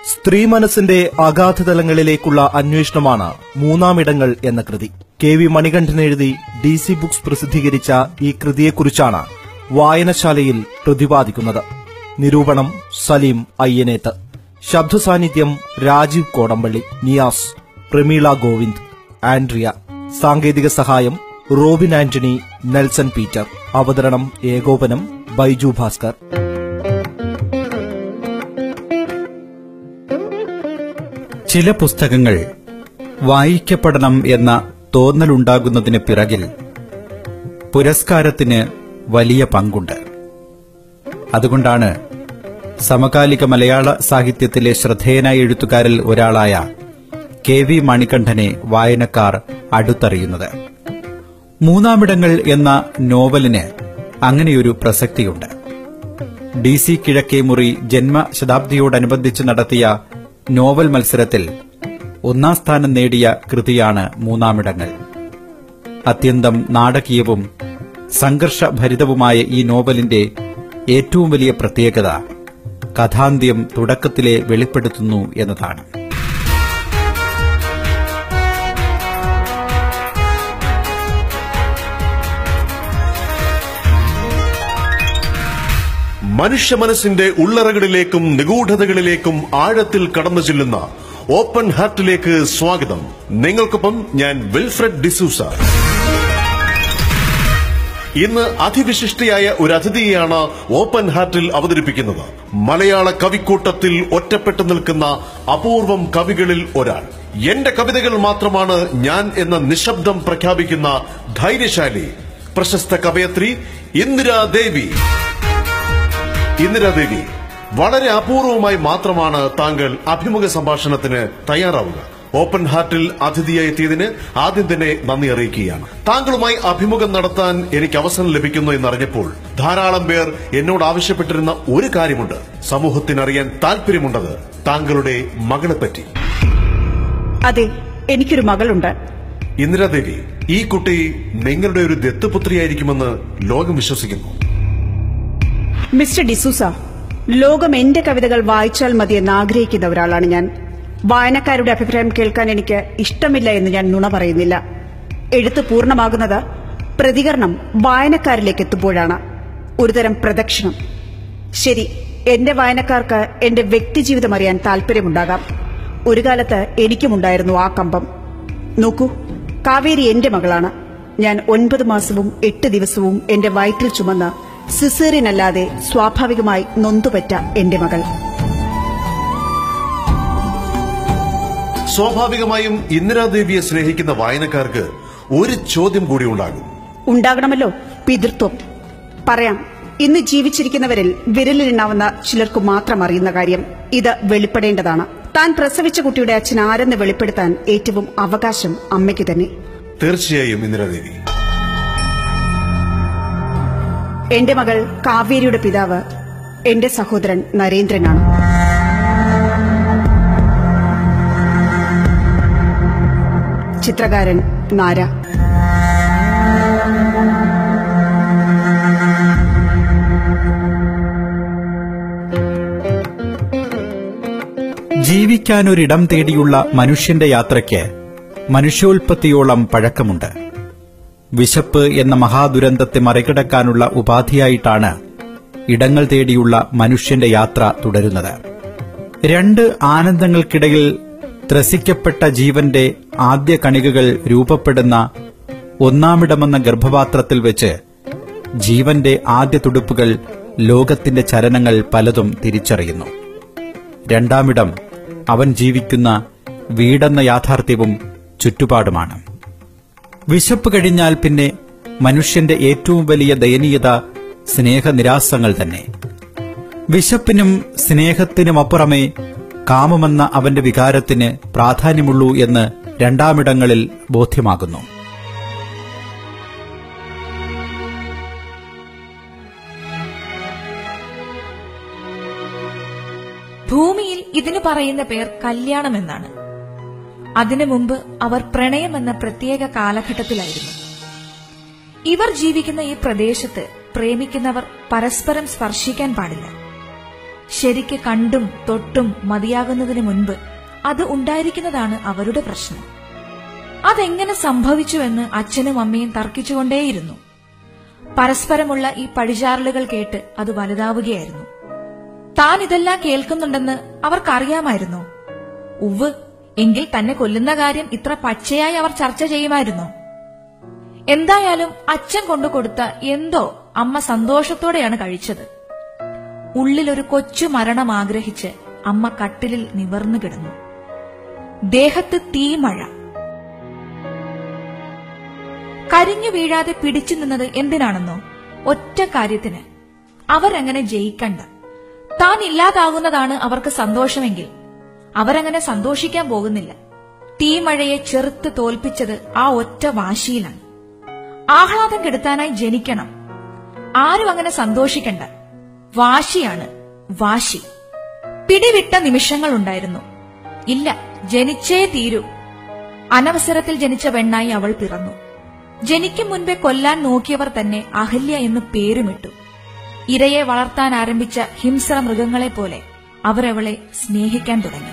സ്ത്രീ മനസ്സിന്റെ അഗാധതലങ്ങളിലേക്കുള്ള അന്വേഷണമാണ് മൂന്നാമിടങ്ങൾ എന്ന കൃതി. KV മണികണ്ഠൻ എഴുതി DC ബുക്സ് പ്രസിദ്ധീകരിച്ച ഈ കൃതിയെക്കുറിച്ചാണ് വായനശാലയിൽ പ്രതിപാദിക്കുന്നത്. നിരൂപണം സലീം അയ്യനേത്ത്. ശബ്ദസാന്നിധ്യം രാജീവ് കോടമ്പള്ളി, നിയാസ്, പ്രമീള ഗോവിന്ദ്, ആൻഡ്രിയ. സാങ്കേതിക സഹായം റോബിൻ ആന്റണി, നെൽസൺ പീറ്റർ. അവതരണം ഏകോപനം ബൈജു ഭാസ്കർ. ചില പുസ്തകങ്ങൾ വായിക്കപ്പെടണം എന്ന തോന്നലുണ്ടാകുന്നതിന് പിറകിൽ പുരസ്കാരത്തിന് വലിയ പങ്കുണ്ട്. അതുകൊണ്ടാണ് സമകാലിക മലയാള സാഹിത്യത്തിലെ ശ്രദ്ധേയനായ എഴുത്തുകാരിൽ ഒരാളായ KV മണികണ്ഠനെ വായനക്കാർ അടുത്തറിയുന്നത്. മൂന്നാമിടങ്ങൾ എന്ന നോവലിന് അങ്ങനെയൊരു പ്രസക്തിയുണ്ട്. DC കിഴക്കേ മുറി ജന്മശതാബ്ദിയോടനുബന്ധിച്ച് നടത്തിയ നോവൽ മത്സരത്തിൽ ഒന്നാം സ്ഥാനം നേടിയ കൃതിയാണ് മൂന്നാമിടങ്ങൾ. അത്യന്തം നാടകീയവും സംഘർഷഭരിതവുമായ ഈ നോവലിന്റെ ഏറ്റവും വലിയ പ്രത്യേകത കഥാന്ത്യം തുടക്കത്തിലെ വെളിപ്പെടുത്തുന്നു എന്നതാണ്. മനുഷ്യ മനസ്സിന്റെ ഉള്ളറകളിലേക്കും നിഗൂഢതകളിലേക്കും ആഴത്തിൽ കടന്നു ചെല്ലുന്ന ഓപ്പൺ ഹാർട്ടിലേക്ക് സ്വാഗതം. നിങ്ങൾക്കൊപ്പം ഞാൻ വിൽഫ്രഡ് ഡിസൂസ. ഇന്ന് അതിവിശിഷ്ടയായ ഒരു അതിഥിയെയാണ് ഓപ്പൺ ഹാർട്ടിൽ അവതരിപ്പിക്കുന്നത്. മലയാള കവിക്കൂട്ടത്തിൽ ഒറ്റപ്പെട്ടു നിൽക്കുന്ന അപൂർവം കവികളിൽ ഒരാൾ. എന്റെ കവിതകൾ മാത്രമാണ് ഞാൻ എന്ന നിശബ്ദം പ്രഖ്യാപിക്കുന്ന ധൈര്യശാലി, പ്രശസ്ത കവയത്രി ഇന്ദിരാദേവി. ഇന്ദിരാദേവി, വളരെ അപൂർവമായി മാത്രമാണ് താങ്കൾ അഭിമുഖ സംഭാഷണത്തിന് തയ്യാറാവുക. ഓപ്പൺ ഹാർട്ടിൽ അതിഥിയായി എത്തിയതിന് ആദ്യം തന്നെ നന്ദി അറിയിക്കുകയാണ്. താങ്കളുമായി അഭിമുഖം നടത്താൻ എനിക്ക് അവസരം ലഭിക്കുന്നു എന്നറിഞ്ഞപ്പോൾ ധാരാളം പേർ എന്നോട് ആവശ്യപ്പെട്ടിരുന്ന ഒരു കാര്യമുണ്ട്. സമൂഹത്തിനറിയാൻ താല്പര്യമുണ്ടത് താങ്കളുടെ മകളെപ്പറ്റി. അതെ, എനിക്കൊരു മകളുണ്ട്. ഇന്ദിരാദേവി, ഈ കുട്ടി നിങ്ങളുടെ ഒരു ദത്തുപുത്രിയായിരിക്കുമെന്ന് ലോകം വിശ്വസിക്കുന്നു. മിസ്റ്റർ ഡിസൂസ, ലോകം എന്റെ കവിതകൾ വായിച്ചാൽ മതിയെന്ന് ആഗ്രഹിക്കുന്ന ഒരാളാണ് ഞാൻ. വായനക്കാരുടെ അഭിപ്രായം കേൾക്കാൻ എനിക്ക് ഇഷ്ടമില്ല എന്ന് ഞാൻ നുണ പറയുന്നില്ല. എഴുത്ത് പൂർണ്ണമാകുന്നത് പ്രതികരണം വായനക്കാരിലേക്ക് എത്തുമ്പോഴാണ്. ഒരുതരം പ്രദക്ഷിണം. ശരി, എന്റെ വായനക്കാർക്ക് എന്റെ വ്യക്തിജീവിതം അറിയാൻ താല്പര്യമുണ്ടാകാം. ഒരു കാലത്ത് എനിക്കുമുണ്ടായിരുന്നു ആ കമ്പം. നോക്കൂ, കാവേരി എന്റെ മകളാണ്. ഞാൻ 9 മാസവും 8 ദിവസവും എന്റെ വയറ്റിൽ ചുമന്ന് സിസേറിയനല്ലാതെ സ്വാഭാവികമായി നൊന്തുപറ്റ എന്റെ മകൾ. സ്വാഭാവികമായും ഇന്ദിരാദേവിയെ സ്നേഹിക്കുന്ന വായനക്കാർക്ക് ഒരു ചോദ്യം കൂടി ഉണ്ടാകണമല്ലോ. പിതൃത്വം. പറയാം, ഇന്ന് ജീവിച്ചിരിക്കുന്നവരിൽ വിരലിലെണ്ണാവുന്ന ചിലർക്ക് മാത്രം അറിയുന്ന കാര്യം. ഇത് വെളിപ്പെടേണ്ടതാണ്. താൻ പ്രസവിച്ച കുട്ടിയുടെ അച്ഛൻ ആരെന്ന് വെളിപ്പെടുത്താൻ ഏറ്റവും അവകാശം അമ്മയ്ക്ക് തന്നെ. തീർച്ചയായും ഇന്ദിരാദേവി. എന്റെ മകൾ കാവേരിയുടെ പിതാവ് എന്റെ സഹോദരൻ നരേന്ദ്രനാണ്. ചിത്രകാരൻ നാര. ജീവിക്കാനൊരിടം തേടിയുള്ള മനുഷ്യന്റെ യാത്രയ്ക്ക് മനുഷ്യോൽപ്പത്തിയോളം പഴക്കമുണ്ട്. വിശപ്പ് എന്ന മഹാദുരന്തത്തെ മറികടക്കാനുള്ള ഉപാധിയായിട്ടാണ് ഇടങ്ങൾ തേടിയുള്ള മനുഷ്യന്റെ യാത്ര തുടരുന്നത്. 2 ആനന്ദങ്ങൾക്കിടയിൽ ത്രസിക്കപ്പെട്ട ജീവന്റെ ആദ്യ കണികകൾ രൂപപ്പെടുന്ന ഒന്നാമിടമെന്ന ഗർഭപാത്രത്തിൽ വെച്ച് ജീവന്റെ ആദ്യ തുടുപ്പുകൾ ലോകത്തിന്റെ ചലനങ്ങൾ പലതും തിരിച്ചറിയുന്നു. രണ്ടാമിടം അവൻ ജീവിക്കുന്ന വീടെന്ന യാഥാർത്ഥ്യവും ചുറ്റുപാടുമാണ്. വിശപ്പ് കഴിഞ്ഞാൽ പിന്നെ മനുഷ്യന്റെ ഏറ്റവും വലിയ ദയനീയത സ്നേഹനിരാസങ്ങൾ തന്നെ. വിശപ്പിനും സ്നേഹത്തിനുമപ്പുറമേ കാമമെന്ന അവന്റെ വികാരത്തിന് പ്രാധാന്യമുള്ളൂ എന്ന് രണ്ടാമിടങ്ങളിൽ ബോധ്യമാകുന്നു. ഭൂമിയിൽ ഇതിനു പറയുന്ന പേർ കല്യാണമെന്നാണ്. അതിനു മുമ്പ് അവർ പ്രണയം എന്ന പ്രത്യേക കാലഘട്ടത്തിലായിരുന്നു. ഇവർ ജീവിക്കുന്ന ഈ പ്രദേശത്ത് പ്രേമിക്കുന്നവർ പരസ്പരം സ്പർശിക്കാൻ പാടില്ല. ശരിക്ക് കണ്ടും തൊട്ടും മതിയാകുന്നതിന് മുൻപ് അത് ഉണ്ടായിരിക്കുന്നതാണ് അവരുടെ പ്രശ്നം. അതെങ്ങനെ സംഭവിച്ചുവെന്ന് അച്ഛനും അമ്മയും തർക്കിച്ചുകൊണ്ടേയിരുന്നു. പരസ്പരമുള്ള ഈ പഴിചാറലുകൾ കേട്ട് അത് വലുതാവുകയായിരുന്നു. താൻ ഇതെല്ലാം കേൾക്കുന്നുണ്ടെന്ന് അവർക്കറിയാമായിരുന്നു. ഉവ്വ്, എങ്കിൽ തന്നെ കൊല്ലുന്ന കാര്യം ഇത്ര പച്ചയായി അവർ ചർച്ച ചെയ്യുമായിരുന്നു. എന്തായാലും അച്ഛൻ കൊണ്ടുകൊടുത്ത എന്തോ അമ്മ സന്തോഷത്തോടെയാണ് കഴിച്ചത്. ഉള്ളിലൊരു കൊച്ചു മരണം ആഗ്രഹിച്ച് അമ്മ കട്ടിലിൽ നിവർന്നു കിടന്നു. ദേഹത്ത് തീമഴ. കരിഞ്ഞു വീഴാതെ പിടിച്ചു നിന്നത് എന്തിനാണെന്നോ? ഒറ്റ കാര്യത്തിന്. അവരങ്ങനെ ജയിക്കണ്ട. താൻ ഇല്ലാതാകുന്നതാണ് അവർക്ക് സന്തോഷമെങ്കിൽ അവരങ്ങനെ സന്തോഷിക്കാൻ പോകുന്നില്ല. തീമഴയെ ചെറുത്ത് തോൽപ്പിച്ചത് ആ ഒറ്റ വാശിയിലാണ്. ആഹ്ലാദം കെടുത്താനായി ജനിക്കണം. ആരും അങ്ങനെ സന്തോഷിക്കണ്ട. വാശിയാണ്, വാശി. പിടിവിട്ട നിമിഷങ്ങളുണ്ടായിരുന്നു. ഇല്ല, ജനിച്ചേ തീരൂ. അനവസരത്തിൽ ജനിച്ച പെണ്ണായി അവൾ പിറന്നു. ജനിക്കും മുൻപേ കൊല്ലാൻ നോക്കിയവർ തന്നെ അഹല്യ എന്ന് പേരുമിട്ടു. ഇരയെ വളർത്താൻ ആരംഭിച്ച ഹിംസ്ര മൃഗങ്ങളെപ്പോലെ അവരവളെ സ്നേഹിക്കാൻ തുടങ്ങി.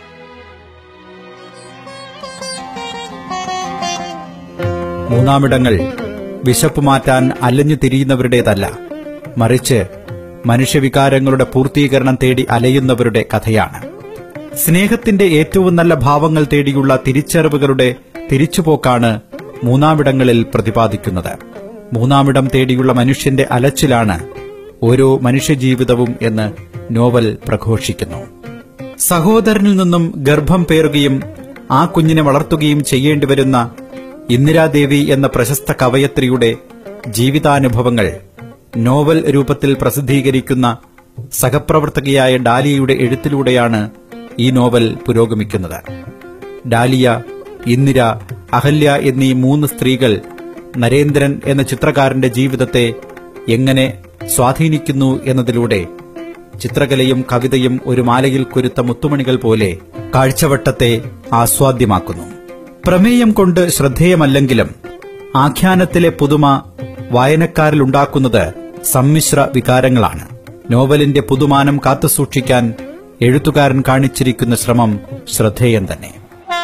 മൂന്നാമിടങ്ങൾ വിശപ്പ് മാറ്റാൻ അലഞ്ഞു തിരിയുന്നവരുടേതല്ല, മറിച്ച് മനുഷ്യവികാരങ്ങളുടെ പൂർത്തീകരണം തേടി അലയുന്നവരുടെ കഥയാണ്. സ്നേഹത്തിന്റെ ഏറ്റവും നല്ല ഭാവങ്ങൾ തേടിയുള്ള തിരിച്ചറിവുകളുടെ തിരിച്ചുപോക്കാണ് മൂന്നാമിടങ്ങളിൽ പ്രതിപാദിക്കുന്നത്. മൂന്നാമിടം തേടിയുള്ള മനുഷ്യന്റെ അലച്ചിലാണ് ഓരോ മനുഷ്യജീവിതവും എന്ന് നോവൽ പ്രഘോഷിക്കുന്നു. സഹോദരനിൽ നിന്നും ഗർഭം പേറുകയും ആ കുഞ്ഞിനെ വളർത്തുകയും ചെയ്യേണ്ടിവരുന്ന ഇന്ദിരാദേവി എന്ന പ്രശസ്ത കവയത്രിയുടെ ജീവിതാനുഭവങ്ങൾ നോവൽ രൂപത്തിൽ പ്രസിദ്ധീകരിക്കുന്ന സഹപ്രവർത്തകയായ ഡാലിയയുടെ എഴുത്തിലൂടെയാണ് ഈ നോവൽ പുരോഗമിക്കുന്നത്. ഡാലിയ, ഇന്ദിര, അഹല്യ എന്നീ 3 സ്ത്രീകൾ നരേന്ദ്രൻ എന്ന ചിത്രകാരന്റെ ജീവിതത്തെ എങ്ങനെ സ്വാധീനിക്കുന്നു എന്നതിലൂടെ ചിത്രകലയും കവിതയും ഒരു മാലയിൽ കൊരുത്ത മുത്തുമണികൾ പോലെ കാഴ്ചവട്ടത്തെ ആസ്വാദ്യമാക്കുന്നു. പ്രമേയം കൊണ്ട് ശ്രദ്ധേയമല്ലെങ്കിലും ആഖ്യാനത്തിലെ പുതുമ വായനക്കാരിലുണ്ടാക്കുന്നത് സമ്മിശ്ര വികാരങ്ങളാണ്. നോവലിന്റെ പുതുമാനം കാത്തുസൂക്ഷിക്കാൻ എഴുത്തുകാരൻ കാണിച്ചിരിക്കുന്ന ശ്രമം ശ്രദ്ധേയം തന്നെ.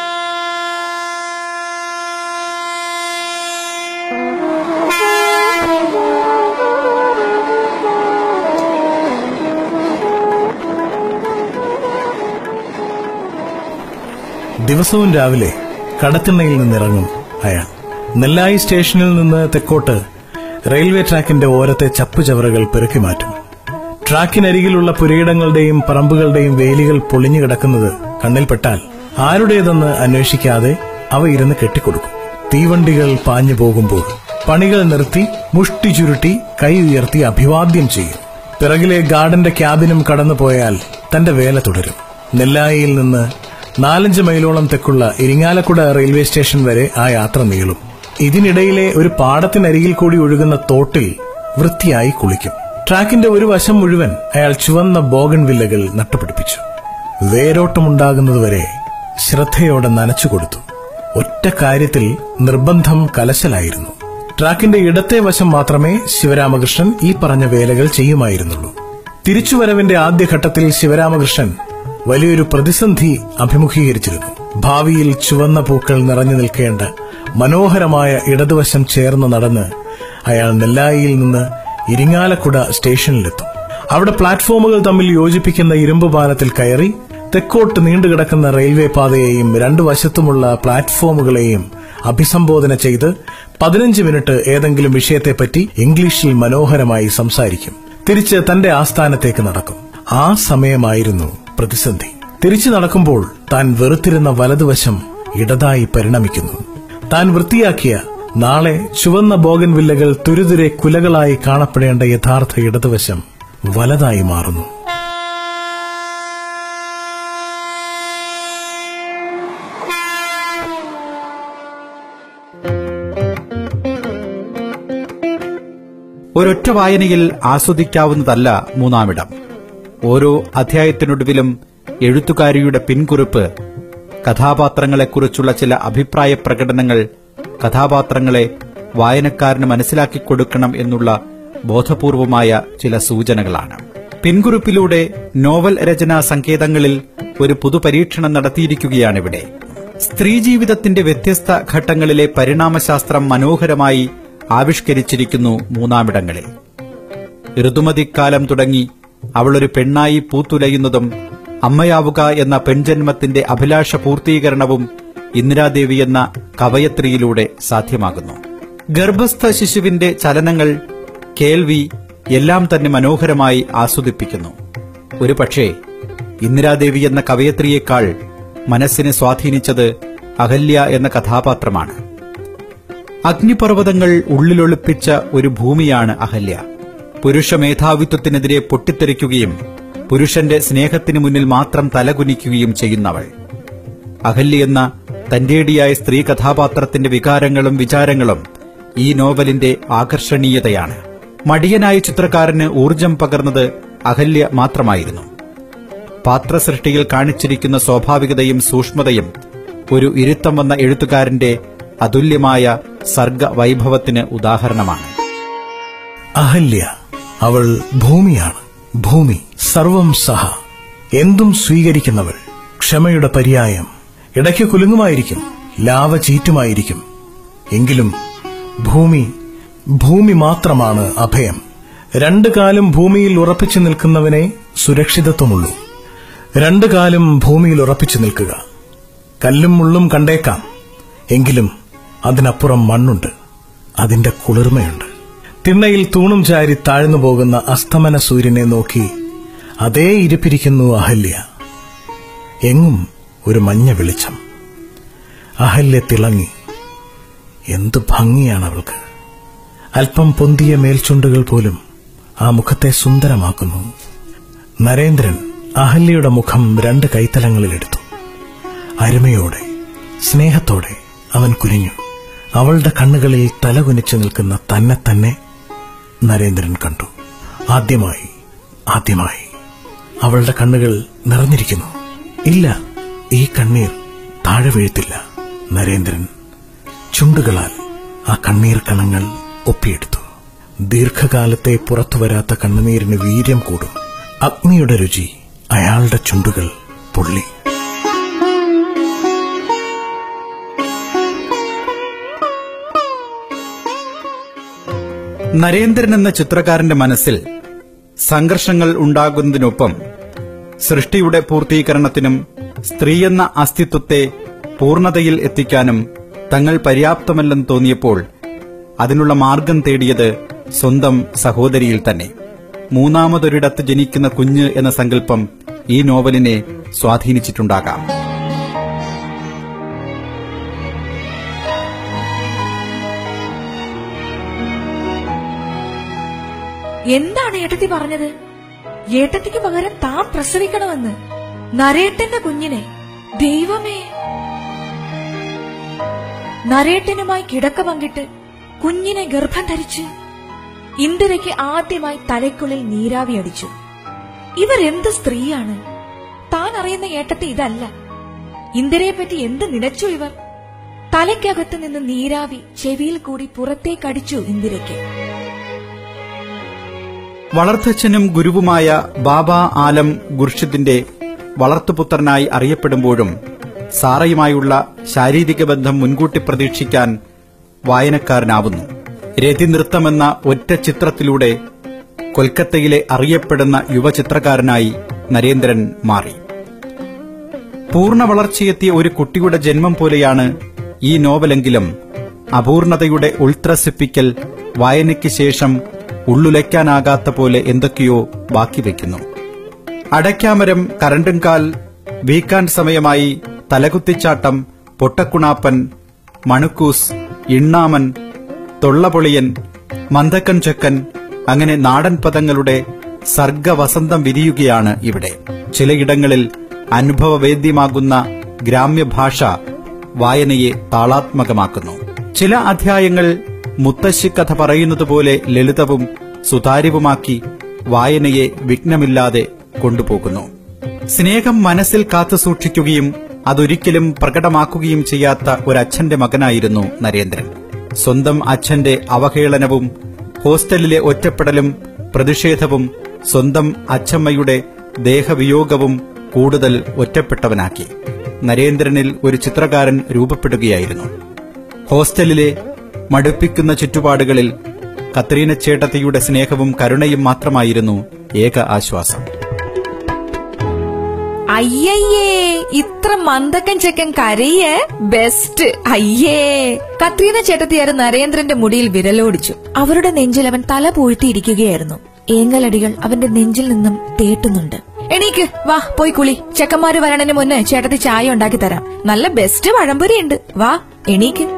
ദിവസവും രാവിലെ കടത്തിണ്ണയിൽ നിന്നിറങ്ങും അയാൾ. നെല്ലായി സ്റ്റേഷനിൽ നിന്ന് തെക്കോട്ട് റെയിൽവേ ട്രാക്കിന്റെ ഓരത്തെ ചപ്പുചവറുകൾ പെറുക്കി മാറ്റും. ട്രാക്കിനരികിലുള്ള പുരയിടങ്ങളുടെയും പറമ്പുകളുടെയും വേലികൾ പൊളിഞ്ഞു കിടക്കുന്നത് കണ്ണിൽപ്പെട്ടാൽ ആരുടേതെന്ന് അന്വേഷിക്കാതെ അവ ഇരുന്ന് കെട്ടിക്കൊടുക്കും. തീവണ്ടികൾ പാഞ്ഞു പോകുമ്പോൾ പണികൾ നിർത്തി മുഷ്ടി ചുരുട്ടി കൈ ഉയർത്തി അഭിവാദ്യം ചെയ്യും. പിറകിലെ ഗാർഡന്റെ ക്യാബിനും കടന്നുപോയാൽ തന്റെ വേല തുടരും. നെല്ലായിയിൽ നിന്ന് 4-5 മൈലോളം തെക്കുള്ള ഇരിങ്ങാലക്കുട റെയിൽവേ സ്റ്റേഷൻ വരെ ആ യാത്ര നീളും. ഇതിനിടയിലെ ഒരു പാടത്തിനരികിൽ കൂടി ഒഴുകുന്ന തോട്ടിൽ വൃത്തിയായി കുളിക്കും. ട്രാക്കിന്റെ ഒരു വശം മുഴുവൻ അയാൾ ചുവന്ന ബോഗൺവില്ലകൾ നട്ടുപിടിപ്പിച്ചു. വേരോട്ടമുണ്ടാകുന്നതുവരെ ശ്രദ്ധയോടെ നനച്ചുകൊടുത്തു. ഒറ്റ കാര്യത്തിൽ നിർബന്ധം കലശലായിരുന്നു. ട്രാക്കിന്റെ ഇടത്തെ വശം മാത്രമേ ശിവരാമകൃഷ്ണൻ ഈ പറഞ്ഞ വേലകൾ ചെയ്യുമായിരുന്നുള്ളൂ. തിരിച്ചുവരവിന്റെ ആദ്യഘട്ടത്തിൽ ശിവരാമകൃഷ്ണൻ വലിയൊരു പ്രതിസന്ധി അഭിമുഖീകരിച്ചിരുന്നു. ഭാവിയിൽ ചുവന്ന പൂക്കൾ നിറഞ്ഞു നിൽക്കേണ്ട മനോഹരമായ ഇടതുവശം ചേർന്ന് നടന്ന് അയാൾ നെല്ലായിയിൽ നിന്ന് ഇരിങ്ങാലക്കുട സ്റ്റേഷനിലെത്തും. അവിടെ പ്ലാറ്റ്ഫോമുകൾ തമ്മിൽ യോജിപ്പിക്കുന്ന ഇരുമ്പ് പാലത്തിൽ കയറി തെക്കോട്ട് നീണ്ടുകിടക്കുന്ന റെയിൽവേ പാതയെയും 2 വശത്തുമുള്ള പ്ലാറ്റ്ഫോമുകളെയും അഭിസംബോധന ചെയ്ത് 15 മിനിറ്റ് ഏതെങ്കിലും വിഷയത്തെപ്പറ്റി ഇംഗ്ലീഷിൽ മനോഹരമായി സംസാരിക്കും. തിരിച്ച് തന്റെ ആസ്ഥാനത്തേക്ക് നടക്കും. ആ സമയമായിരുന്നു പ്രതിസന്ധി. തിരിച്ചു നടക്കുമ്പോൾ താൻ വെറുത്തിരുന്ന വലതുവശം ഇടതായി പരിണമിക്കുന്നു. താൻ വൃത്തിയാക്കിയ നാളെ ചുവന്ന ബോഗൻവില്ലകൾ തുരുതുരെ കുലകളായി കാണപ്പെടേണ്ട യഥാർത്ഥ ഇടതുവശം വലതായി മാറുന്നു. ഒരൊറ്റ വായനയിൽ ആസ്വദിക്കാവുന്നതല്ല മൂന്നാമിടം. ഓരോ അധ്യായത്തിനൊടുവിലും എഴുത്തുകാരിയുടെ പിൻകുറിപ്പ്, കഥാപാത്രങ്ങളെക്കുറിച്ചുള്ള ചില അഭിപ്രായ പ്രകടനങ്ങൾ കഥാപാത്രങ്ങളെ വായനക്കാരന് മനസ്സിലാക്കിക്കൊടുക്കണം എന്നുള്ള ബോധപൂർവമായ ചില സൂചനകളാണ്. പിൻകുറിപ്പിലൂടെ നോവൽ രചനാ സങ്കേതങ്ങളിൽ ഒരു പുതുപരീക്ഷണം നടത്തിയിരിക്കുകയാണിവിടെ. സ്ത്രീജീവിതത്തിന്റെ വ്യത്യസ്ത ഘട്ടങ്ങളിലെ പരിണാമശാസ്ത്രം മനോഹരമായി ആവിഷ്കരിച്ചിരിക്കുന്നു മൂന്നാമിടങ്ങളിൽ. ഋതുമതിക്കാലം തുടങ്ങി അവളൊരു പെണ്ണായി പൂത്തുലയുന്നതും അമ്മയാവുക എന്ന പെൺജന്മത്തിന്റെ അഭിലാഷ പൂർത്തീകരണവും ഇന്ദിരാദേവി എന്ന കവയത്രിയിലൂടെ സാധ്യമാകുന്നു. ഗർഭസ്ഥ ശിശുവിന്റെ ചലനങ്ങൾ, കേൾവി എല്ലാം തന്നെ മനോഹരമായി ആസ്വദിപ്പിക്കുന്നു. ഒരുപക്ഷേ ഇന്ദിരാദേവി എന്ന കവയത്രിയേക്കാൾ മനസ്സിനെ സ്വാധീനിച്ചത് അഹല്യ എന്ന കഥാപാത്രമാണ്. അഗ്നിപർവ്വതങ്ങൾ ഉള്ളിലൊളിപ്പിച്ച ഒരു ഭൂമിയാണ് അഹല്യ. പുരുഷ മേധാവിത്വത്തിനെതിരെ പൊട്ടിത്തെറിക്കുകയും പുരുഷന്റെ സ്നേഹത്തിനു മുന്നിൽ മാത്രം തലകുനിക്കുകയും ചെയ്യുന്നവൾ. അഹല്യ എന്ന തന്റേടിയായ സ്ത്രീ കഥാപാത്രത്തിന്റെ വികാരങ്ങളും വിചാരങ്ങളും ഈ നോവലിന്റെ ആകർഷണീയതയാണ്. മടിയനായ ചിത്രകാരന് ഊർജം പകർന്നത് അഹല്യ മാത്രമായിരുന്നു. പാത്രസൃഷ്ടിയിൽ കാണിച്ചിരിക്കുന്ന സ്വാഭാവികതയും സൂക്ഷ്മതയും ഒരു ഇരുത്തം വന്ന എഴുത്തുകാരന്റെ അതുല്യമായ സർഗവൈഭവത്തിന് ഉദാഹരണമാണ്. അഹല്യ, അവൾ ഭൂമിയാണ്. ഭൂമി, സർവം സഹ, എന്തും സ്വീകരിക്കുന്നവൾ, ക്ഷമയുടെ പര്യായം. ഇടയ്ക്ക് കുലുങ്ങുമായിരിക്കും, ലാവ ചീറ്റുമായിരിക്കും. എങ്കിലും ഭൂമി മാത്രമാണ് അഭയം. രണ്ടു കാലും ഭൂമിയിൽ ഉറപ്പിച്ചു നിൽക്കുന്നവനെ സുരക്ഷിതത്വമുള്ളൂ. രണ്ടു കാലും ഭൂമിയിൽ ഉറപ്പിച്ചു നിൽക്കുക. കല്ലും മുള്ളും കണ്ടേക്കാം, എങ്കിലും അതിനപ്പുറം മണ്ണുണ്ട്, അതിന്റെ കുളിർമയുണ്ട്. തിണ്ണയിൽ തൂണും ചാരി താഴ്ന്നു പോകുന്ന അസ്തമന സൂര്യനെ നോക്കി അതേ ഇരിപ്പിരിക്കുന്നു അഹല്യ. എങ്ങും ഒരു മഞ്ഞ വെളിച്ചം. അഹല്യ തിളങ്ങി. എന്തു ഭംഗിയാണവൾക്ക്. അല്പം പൊന്തിയ മേൽചുണ്ടുകൾ പോലും ആ മുഖത്തെ സുന്ദരമാക്കുന്നു. നരേന്ദ്രൻ അഹല്യയുടെ മുഖം രണ്ട് കൈത്തലങ്ങളിലെടുത്തു. അരുമയോടെ, സ്നേഹത്തോടെ അവൻ കുനിഞ്ഞു. അവളുടെ കണ്ണുകളിൽ തലകുനിച്ചു നിൽക്കുന്ന തന്നെ നരേന്ദ്രൻ കണ്ടു. ആദ്യമായി അവളുടെ കണ്ണുകൾ നിറഞ്ഞിരിക്കുന്നു. ഇല്ല, ഈ കണ്ണീർ താഴെ വീഴ്ത്തില്ല. നരേന്ദ്രൻ ചുണ്ടുകളാൽ ആ കണ്ണീർ കണങ്ങൾ ഒപ്പിയെടുത്തു. ദീർഘകാലത്തെ പുറത്തുവരാത്ത കണ്ണുനീരിന് വീര്യം കൂടും. അഗ്നിയുടെ രുചി അയാളുടെ ചുണ്ടുകൾ പൊള്ളി. നരേന്ദ്രൻ എന്ന ചിത്രകാരന്റെ മനസ്സിൽ സംഘർഷങ്ങൾ ഉണ്ടാകുന്നതിനൊപ്പം സൃഷ്ടിയുടെ പൂർത്തീകരണത്തിനും സ്ത്രീയെന്ന അസ്തിത്വത്തെ പൂർണ്ണതയിൽ എത്തിക്കാനും തങ്ങൾ പര്യാപ്തമല്ലെന്ന് തോന്നിയപ്പോൾ അതിനുള്ള മാർഗം തേടിയത് സ്വന്തം സഹോദരിയിൽ തന്നെ. മൂന്നാമതൊരിടത്ത് ജനിക്കുന്ന കുഞ്ഞ് എന്ന സങ്കല്പം ഈ നോവലിനെ സ്വാധീനിച്ചിട്ടുണ്ടാകാം. എന്താണ് ഏട്ടത്തി പറഞ്ഞത്? ഏട്ടത്തിക്ക് പകരം താൻ പ്രസവിക്കണമെന്ന്, നരേട്ടന്റെ കുഞ്ഞിനെ. ദൈവമേ! നരേട്ടനുമായി കിടക്ക പങ്കിട്ട് കുഞ്ഞിനെ ഗർഭം ധരിച്ച് ഇന്ദിരയ്ക്ക് ആദ്യമായി തലയ്ക്കുള്ളിൽ നീരാവി അടിച്ചു. ഇവരെന്ത് സ്ത്രീയാണ്? താൻ അറിയുന്ന ഏട്ടത്തി ഇതല്ല. ഇന്ദിരയെപ്പറ്റി എന്ത് നിലച്ചു ഇവർ? തലയ്ക്കകത്ത് നിന്ന് നീരാവി ചെവിയിൽ കൂടി പുറത്തേക്കടിച്ചു ഇന്ദിരയ്ക്ക്. വളർത്തച്ഛനും ഗുരുവുമായ ബാബ ആലം ഖുർഷിദിന്റെ വളർത്തുപുത്രനായി അറിയപ്പെടുമ്പോഴും സാറയുമായുള്ള ശാരീരിക ബന്ധം മുൻകൂട്ടി പ്രതീക്ഷിക്കാൻ വായനക്കാരനാവുന്നു. രതിനൃത്തമെന്ന ഒറ്റ ചിത്രത്തിലൂടെ കൊൽക്കത്തയിലെ അറിയപ്പെടുന്ന യുവചിത്രകാരനായി നരേന്ദ്രൻ മാറി. പൂർണ്ണ വളർച്ചയെത്തിയ ഒരു കുട്ടിയുടെ ജന്മം പോലെയാണ് ഈ നോവലെങ്കിലും അപൂർണതയുടെ ഉൾത്രസിപ്പിക്കൽ വായനയ്ക്ക് ശേഷം ഉള്ളുലയ്ക്കാനാകാത്ത പോലെ എന്തൊക്കെയോ ബാക്കി വയ്ക്കുന്നു. അടയ്ക്കാമരം, കരണ്ടുംകാൽ, വീക്കാൻ സമയമായി, തലകുത്തിച്ചാട്ടം, പൊട്ടക്കുണാപ്പൻ, മണുക്കൂസ്, ഇണ്ണാമൻ, തൊള്ളപൊളിയൻ, മന്ദക്കൻ ചക്കൻ, അങ്ങനെ നാടൻ പദങ്ങളുടെ സർഗവസന്തം വിരിയുകയാണ് ഇവിടെ. ചിലയിടങ്ങളിൽ അനുഭവവേദ്യമാകുന്ന ഗ്രാമ്യഭാഷ വായനയെ താളാത്മകമാക്കുന്നു. ചില അധ്യായങ്ങൾ മുത്തശ്ശിക്കഥ പറയുന്നതുപോലെ ലളിതവും സുതാര്യവുമാക്കി വായനയെ വിഘ്നമില്ലാതെ കൊണ്ടുപോകുന്നു. സ്നേഹം മനസ്സിൽ കാത്തുസൂക്ഷിക്കുകയും അതൊരിക്കലും പ്രകടമാക്കുകയും ചെയ്യാത്ത ഒരച്ഛന്റെ മകനായിരുന്നു നരേന്ദ്രൻ. സ്വന്തം അച്ഛന്റെ അവഹേളനവും ഹോസ്റ്റലിലെ ഒറ്റപ്പെടലും പ്രതിഷേധവും സ്വന്തം അച്ചമ്മയുടെ ദേഹവിയോഗവും കൂടുതൽ ഒറ്റപ്പെട്ടവനാക്കി. നരേന്ദ്രനിൽ ഒരു ചിത്രകാരൻ രൂപപ്പെടുകയായിരുന്നു. ഹോസ്റ്റലിലെ മടുപ്പിക്കുന്ന ചുറ്റുപാടുകളിൽ കത്രീന ചേട്ടത്തിയുടെ സ്നേഹവും കരുണയും മാത്രമായിരുന്നു ഏക ആശ്വാസം. അയ്യയ്യേ, ഇത്ര മന്ദക്കൻ ചെക്കൻ കരയേ, ബെസ്റ്റ്. അയ്യേ, കത്രീന ചേട്ടത്തിയാര് നരേന്ദ്രന്റെ മുടിയിൽ വിരലോടിച്ചു. അവരുടെ നെഞ്ചിൽ അവൻ തല പൂഴ്ത്തിയിരിക്കുകയായിരുന്നു. ഏങ്ങലടികൾ അവന്റെ നെഞ്ചിൽ നിന്നും തേട്ടുന്നുണ്ട്. എണീക്ക്, വാ പോയി കുളി. ചെക്കന്മാര് വരണതിന് മുന്നേ ചേട്ടത്തി ചായ ഉണ്ടാക്കി തരാം. നല്ല ബെസ്റ്റ് പഴംപൊരിയുണ്ട്. വാ എണീക്ക്.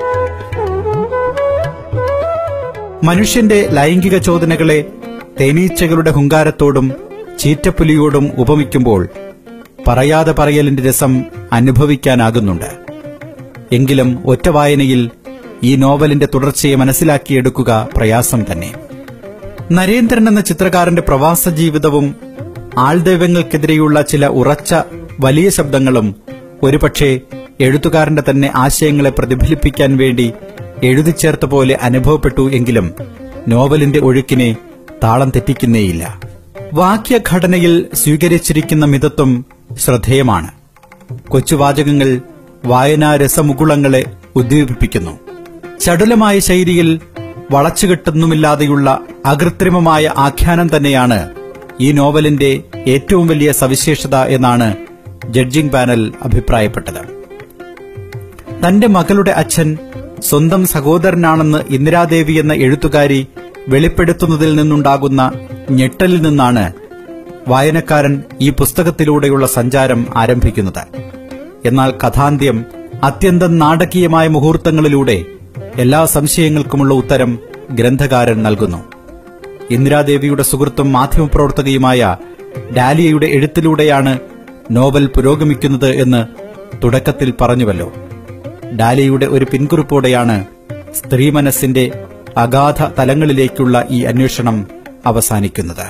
മനുഷ്യന്റെ ലൈംഗിക ചോദനകളെ തേനീച്ചകളുടെ ഹുങ്കാരത്തോടും ചീറ്റപ്പുലിയോടും ഉപമിക്കുമ്പോൾ പറയാതെ പറയലിന്റെ രസം അനുഭവിക്കാനാകുന്നുണ്ട്. എങ്കിലും ഒറ്റ വായനയിൽ ഈ നോവലിന്റെ തുടർച്ചയെ മനസ്സിലാക്കിയെടുക്കുക പ്രയാസം തന്നെ. നരേന്ദ്രൻ എന്ന ചിത്രകാരന്റെ പ്രവാസ ജീവിതവും ആൾദൈവങ്ങൾക്കെതിരെയുള്ള ചില ഉറച്ച വലിയ ശബ്ദങ്ങളും ഒരുപക്ഷെ എഴുത്തുകാരന്റെ തന്നെ ആശയങ്ങളെ പ്രതിഫലിപ്പിക്കാൻ വേണ്ടി എഴുതിച്ചേർത്ത പോലെ അനുഭവപ്പെട്ടു എങ്കിലും നോവലിന്റെ ഒഴുക്കിനെ താളം തെറ്റിക്കുന്നേയില്ല. വാക്യഘടനയിൽ സ്വീകരിച്ചിരിക്കുന്ന മിതത്വം ശ്രദ്ധേയമാണ്. കൊച്ചുവാചകങ്ങൾ വായനാരസമുകുളങ്ങളെ ഉദ്ദീപിപ്പിക്കുന്നു. ചടുലമായ ശൈലിയിൽ വളച്ചുകെട്ടൊന്നുമില്ലാതെയുള്ള അകൃത്രിമമായ ആഖ്യാനം തന്നെയാണ് ഈ നോവലിന്റെ ഏറ്റവും വലിയ സവിശേഷത എന്നാണ് ജഡ്ജിംഗ് പാനൽ അഭിപ്രായപ്പെട്ടത്. തന്റെ മകളുടെ അച്ഛൻ സ്വന്തം സഹോദരനാണെന്ന് ഇന്ദിരാദേവി എന്ന എഴുത്തുകാരി വെളിപ്പെടുത്തുന്നതിൽ നിന്നുണ്ടാകുന്ന ഞെട്ടലിൽ നിന്നാണ് വായനക്കാരൻ ഈ പുസ്തകത്തിലൂടെയുള്ള സഞ്ചാരം ആരംഭിക്കുന്നത്. എന്നാൽ കഥാന്ത്യം അത്യന്തം നാടകീയമായ മുഹൂർത്തങ്ങളിലൂടെ എല്ലാ സംശയങ്ങൾക്കുമുള്ള ഉത്തരം ഗ്രന്ഥകാരൻ നൽകുന്നു. ഇന്ദിരാദേവിയുടെ സുഹൃത്തും മാധ്യമപ്രവർത്തകയുമായ ഡാലിയയുടെ എഴുത്തിലൂടെയാണ് നോവൽ പുരോഗമിക്കുന്നത് എന്ന് തുടക്കത്തിൽ പറഞ്ഞുവല്ലോ. ഡാലിയയുടെ ഒരു പിൻകുറിപ്പോടെയാണ് സ്ത്രീ മനസ്സിന്റെ അഗാധ തലങ്ങളിലേക്കുള്ള ഈ അന്വേഷണം അവസാനിക്കുന്നത്.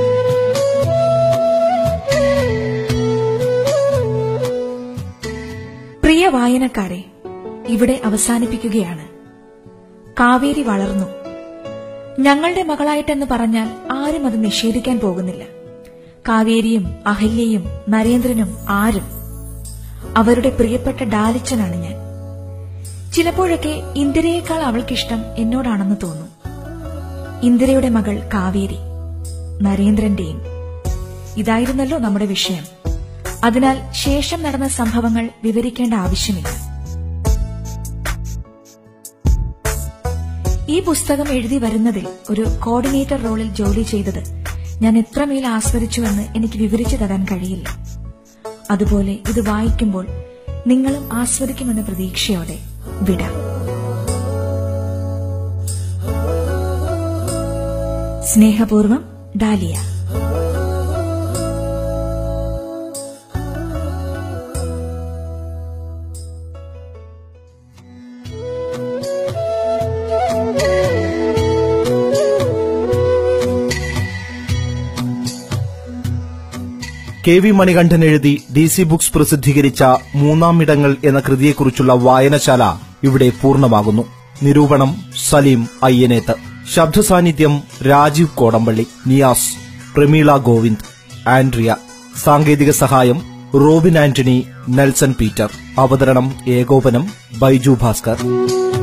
പ്രിയ വായനക്കാരെ, ഇവിടെ അവസാനിപ്പിക്കുകയാണ്. കാവേരി വളർന്നു. ഞങ്ങളുടെ മകളായിട്ടെന്ന് പറഞ്ഞാൽ ആരും അത് നിഷേധിക്കാൻ പോകുന്നില്ല. കാവേരിയും അഹല്യയും നരേന്ദ്രനും ആരും. അവരുടെ പ്രിയപ്പെട്ട ഡാലിച്ചനാണ് ഞാൻ. ചിലപ്പോഴൊക്കെ ഇന്ദിരയേക്കാൾ അവൾക്കിഷ്ടം എന്നോടാണെന്ന് തോന്നും. ഇന്ദിരയുടെ മകൾ കാവേരി, നരേന്ദ്രന്റെയും. ഇതായിരുന്നല്ലോ നമ്മുടെ വിഷയം. അതിനാൽ ശേഷം നടന്ന സംഭവങ്ങൾ വിവരിക്കേണ്ട ആവശ്യമില്ല. ഈ പുസ്തകം എഴുതി വരുന്നതിൽ ഒരു കോർഡിനേറ്റർ റോളിൽ ജോലി ചെയ്തത് ഞാൻ എത്രമേൽ ആസ്വദിച്ചുവെന്ന് എനിക്ക് വിവരിച്ചു തരാൻ കഴിയില്ല. അതുപോലെ ഇത് വായിക്കുമ്പോൾ നിങ്ങളും ആസ്വദിക്കുമെന്ന പ്രതീക്ഷയോടെ വിടാം. സ്നേഹപൂർവം, ഡാലിയ. കെ വി മണികണ്ഠൻ എഴുതി DC ബുക്സ് പ്രസിദ്ധീകരിച്ച മൂന്നാമിടങ്ങൾ എന്ന കൃതിയെക്കുറിച്ചുള്ള വായനശാല ഇവിടെ പൂർണ്ണമാകുന്നു. നിരൂപണം സലീം അയ്യനേത്ത്. ശബ്ദസാന്നിധ്യം രാജീവ് കോടമ്പള്ളി, നിയാസ്, പ്രമീള ഗോവിന്ദ്, ആൻഡ്രിയ. സാങ്കേതിക സഹായം റോബിൻ ആന്റണി, നെൽസൺ പീറ്റർ. അവതരണം ഏകോപനം ബൈജു ഭാസ്കർ.